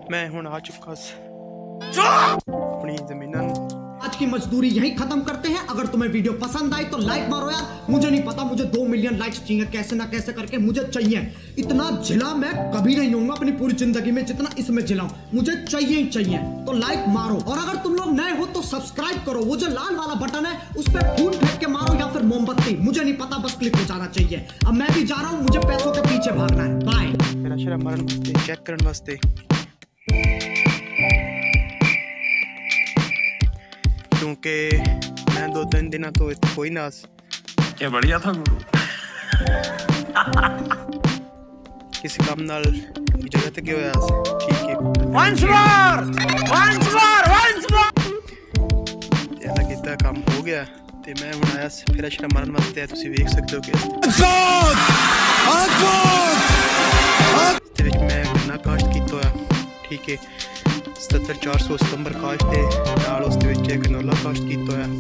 मैं हुण आ चुका अपनी ज़मीनां। आज की मजदूरी यहीं खत्म करते हैं। अगर तुम्हें वीडियो पसंद आई तो लाइक मारो यार। मुझे नहीं पता, मुझे 2 मिलियन लाइक्स चाहिए, कैसे ना कैसे करके मुझे चाहिए। इतना झिला मैं कभी नहीं होऊंगा अपनी पूरी जिंदगी में जितना इसमें झिलाऊं। मुझे चाहिए ही चाहिए, तो लाइक मारो। और अगर तुम लोग नए हो तो सब्सक्राइब करो। वो जो लाल वाला बटन है उस पर फूल फेंक के मारो या फिर मोमबत्ती, मुझे नहीं पता, बस क्लिक हो जाना चाहिए। अब मैं भी जा रहा हूँ, मुझे पैसों के पीछे भागना है। बाय। मेरा शरा मरण वास्ते चेक करने वास्ते क्योंकि मैं 2-3 दिन तो कोई नास क्या बढ़िया था गुरु। किसी काम नाल जगह तक गया होया ठीक है। Once more! ऐसा कितना काम हो गया ते मैं हुण आया फिर शरा मरण वास्ते। तुसी देख सकते हो कि इस मैं गन्ना काश्त कीता होया ठीक है। 77-400 सितंबर काश्त है नाल उस विच गन्ना काश्त कीता होया।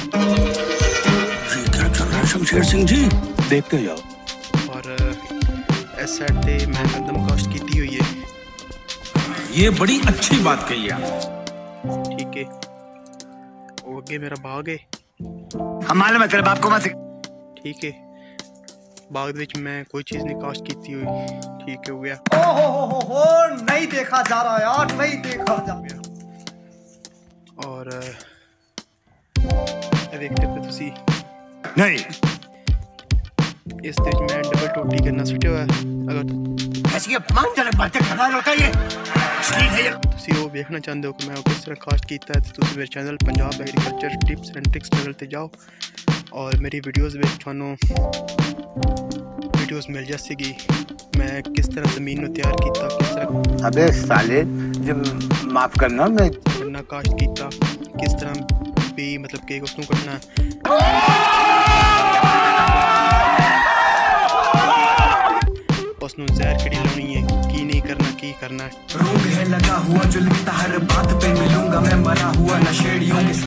क्या चल रहा है शमशेर सिंह जी, देखते जाओ। और इस साइड पे मैं गंदम काश्त कीती हुई है। ये बड़ी अच्छी बात कही आप। ठीक है वो अगे मेरा बाग है। हम मालूम है तेरे बाप को मत। ठीक है बाग विच मैं कोई चीज नहीं काश्त कीती हुई। ठीक है हो गया। हो नहीं देखा जा रहा यार, नहीं देखा जा गया। और देखते पे तुसी नहीं इस विच मैं डबल टोटी करना सुटिया हुआ। अगर ऐसी अपमानजनक बातें कर रहा होता है ये तुसी वो देखना चाहते हो कि मैं किस तरह काश्त कीता है तो तुसी मेरे channel Punjab agriculture tips and tricks channel ते जाओ और मेरी वीडियोस विच थानू वीडियोस मिल जाएगी। मैं किस तरह ज़मीन को तैयार किया, किस तरह अबे साले जब माफ करना मैं गन्ना काश्त किया, किस तरह भी मतलब कि उसको कटना उसनु जहर कड़ी लानी है की नहीं करना की करना। रोग है लगा हुआ जो लिखता हर बात पे मिलूंगा मैं मरा हुआ नशेड़ियों के